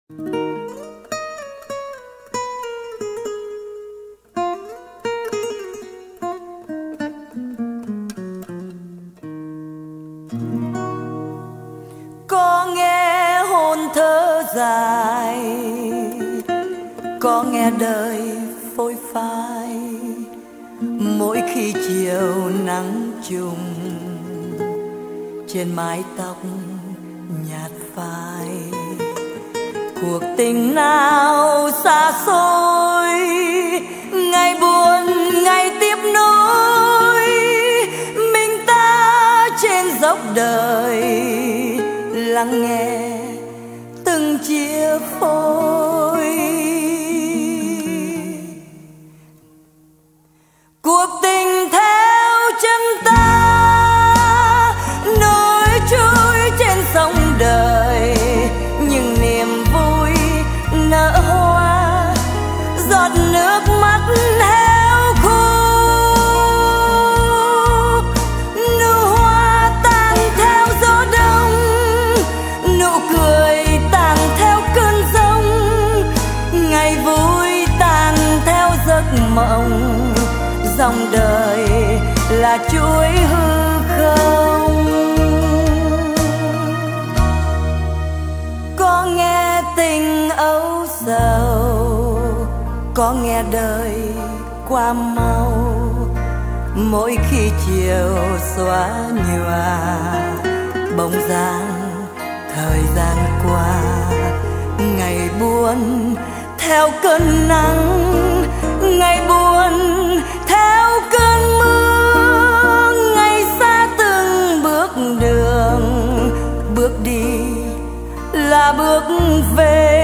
Có nghe hôn thở dài, có nghe đời phôi phai, mỗi khi chiều nắng trùng trên mái tóc nhạt phai. Cuộc tình nào xa xôi, ngày buồn ngày tiếp nối, mình ta trên dốc đời lắng nghe từng chia phôi. Cuộc tình theo chân ta nối trôi trên sông đời, nhưng niềm vui nở hoa, giọt nước mắt héo khô. Nụ hoa tàn theo gió đông, nụ cười tàn theo cơn giông, ngày vui tàn theo giấc mộng. Dòng đời là chuỗi hư không. Có nghe tình âu sầu, có nghe đời qua mau, mỗi khi chiều xóa nhòa bóng dáng thời gian qua. Ngày buồn theo cơn nắng, ngày buồn theo cơn mưa, ngày xa từng bước đường, bước đi là bước về.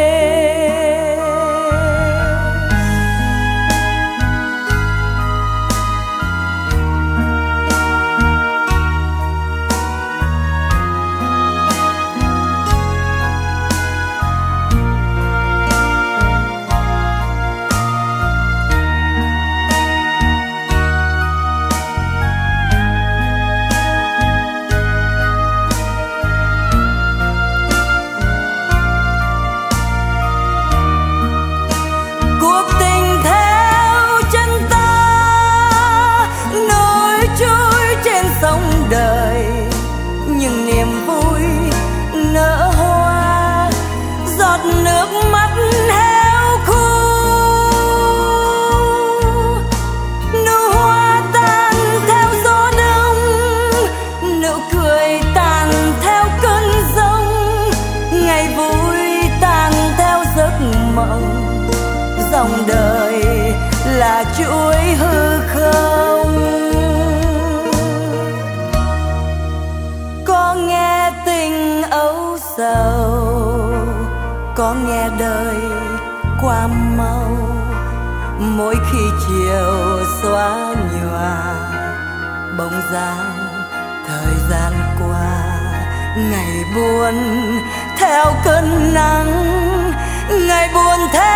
Đời nhưng niềm vui nở hoa, giọt nước mắt héo khô. Nụ hoa tàn theo gió đông, nụ cười tàn theo cơn giông, ngày vui tàn theo giấc mộng. Dòng đời là chuỗi hư không. Có nghe tình âu sầu, có nghe đời qua mau, mỗi khi chiều xóa nhòa bóng dáng thời gian qua. Ngày buồn theo cơn nắng, ngày buồn theo